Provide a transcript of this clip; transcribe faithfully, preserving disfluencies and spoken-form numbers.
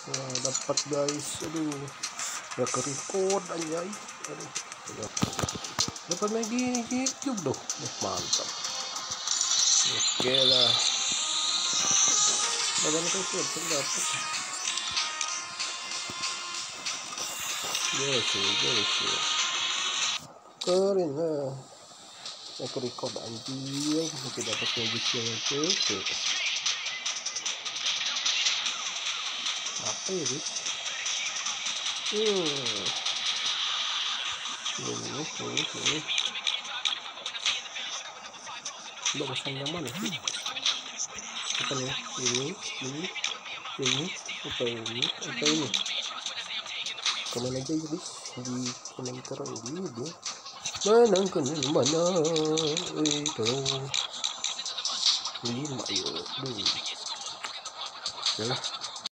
Nah, dapat guys, aduh ya ke record anjay, aduh dapat lagi YouTube dong, eh, mantap. Oke lah, badan kecil terdapat yes yes keren lah. Saya ke record anjing, kita dapat musik yang oke. Apa ini? Hmm. Ini, ini, ini. Udah pesan yang mana sih? Apa nih? Ini, ini, ini, apa ini, apa ini? Komen aja ya guys di komentar ini dia. Mana kan mana itu lima yuk dulu. Yalah.